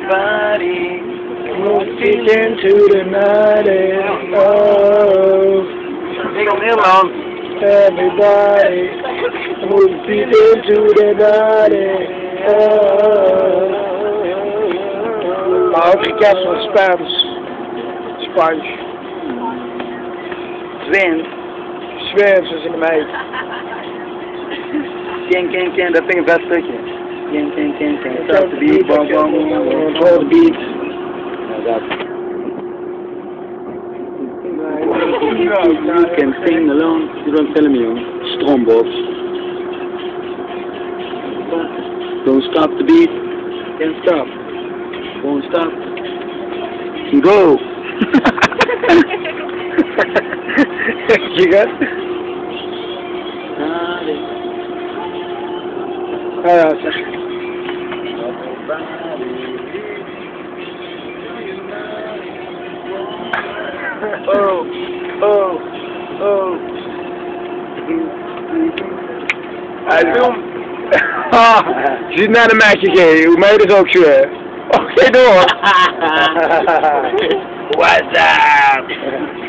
Everybody, move feet into the night. Oh, ik kom Nederland. everybody, move feet into the night. Oh. Maar ook gekend van Spaans. Spanje. Zweens is in de meid. Ken, dat vind ik een vet stukje. Ken. Start the beat, bam. Control the beat. Ja, dat. You can sing alone, you don't tell me, jongen. Stroombox. Don't stop the beat. Can't stop. Won't stop. Go! You got? Ja, zeg. Oh. Hij film. Je ziet naar de meisje gaan, hoe mij is ook zo. Oké, door. What's up?